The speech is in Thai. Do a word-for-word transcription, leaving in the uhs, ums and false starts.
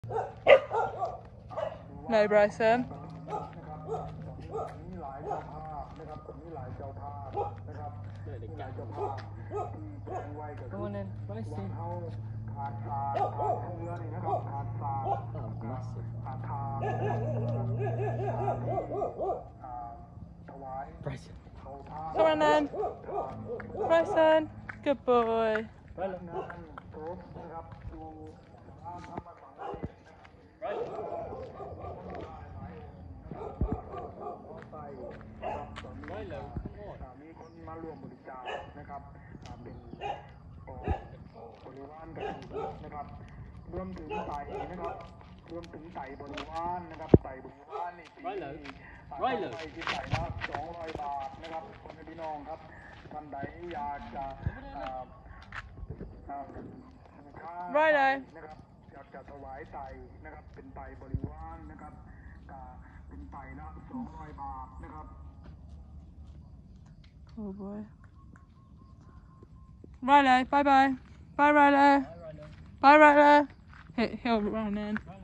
No, Bryson. Come on in, Bryson. Bryson. Come on then. Bryson. Good boy.มีคนมาร่วมบริจาคนะครับเป็นบริวารกันนะครับรวมถึงไตนะครับรวมถึงไตบริวารนะครับไตบริวารนี่ปีนี้ไตที่ไตละสองร้อยบาทนะครับคนพี่น้องครับท่านใดอยากจะค่านะครับอยากจะถวายไตนะครับเป็นไตบริวารนะครับเป็นไตละสองร้อยบาทนะครับ Oh boy. Riley, bye bye. Bye Riley. Bye Riley. He'll run in.